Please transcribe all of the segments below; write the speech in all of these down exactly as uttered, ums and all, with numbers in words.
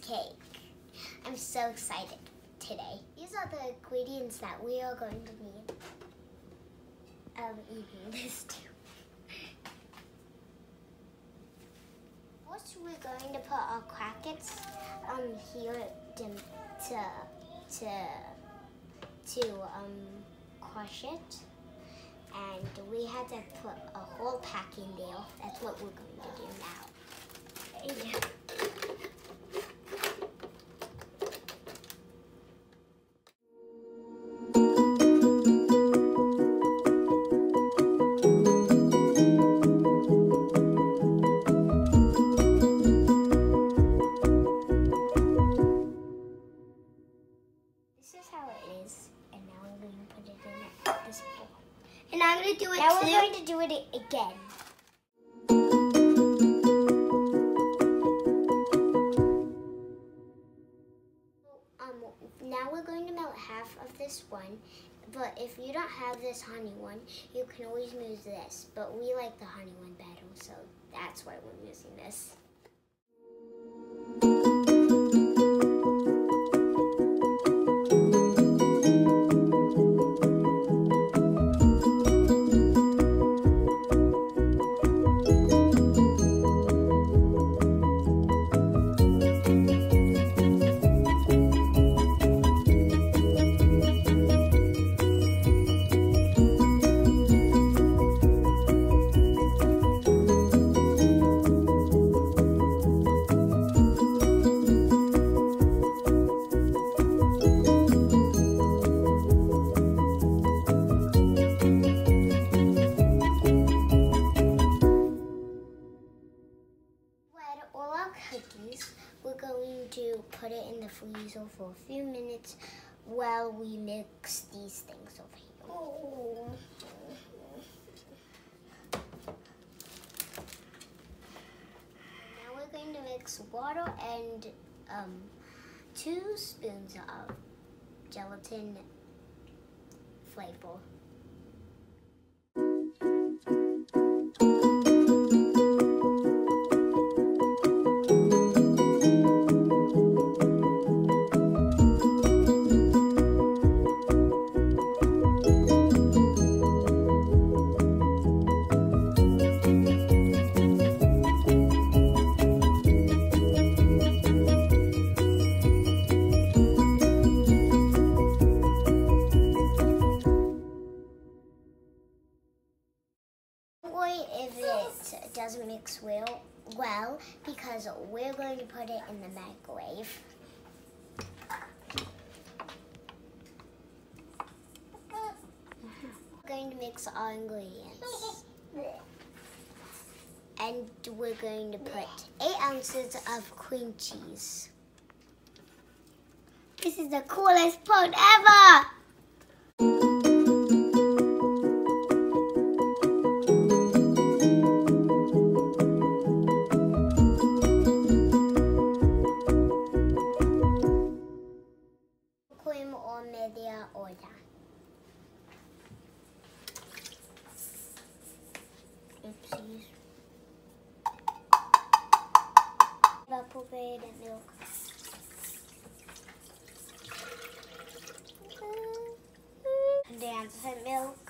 cheesecake. I'm so excited today. These are the ingredients that we are going to need. Um, eating this too. First, we're going to put our crackers um here to to to to um crush it, and we had to put a whole pack in there. That's what we're going to do now. Yeah. This is how it is, and now we're going to put it in this bowl. And I'm going to do it now too. Now we're going to do it again. Um, now we're going to melt half of this one, but if you don't have this honey one, you can always use this. But we like the honey one better, so that's why we're using this. Cookies. We're going to put it in the freezer for a few minutes while we mix these things over here. Oh. Now we're going to mix water and um, two spoons of gelatin flavor. If it doesn't mix well, well, because we're going to put it in the microwave. We're going to mix our ingredients. And we're going to put eight ounces of cream cheese. This is the coolest part ever! Or media order. Oopsies. Evaporated milk. Condensed milk.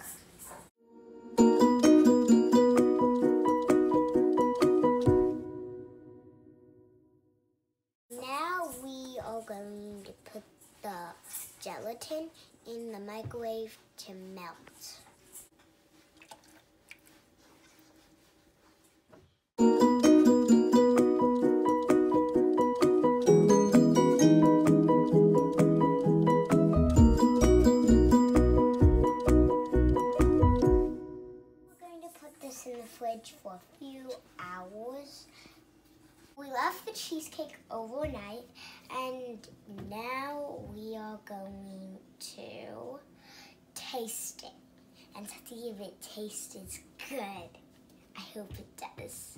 Now we are going to put the gelatin in the microwave to melt. We're going to put this in the fridge for a few hours. We left the cheesecake overnight, and now we are going to taste it and see if it tastes good. I hope it does.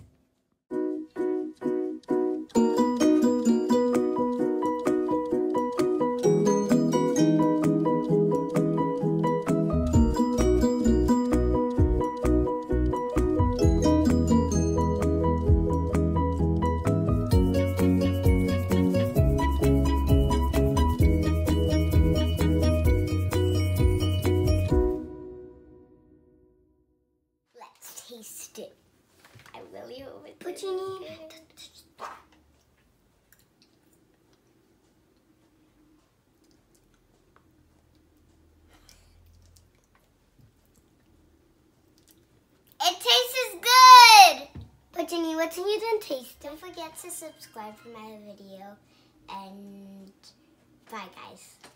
Janine. It tastes good! But Janine, what's in you done taste? Don't forget to subscribe for my video. And bye, guys.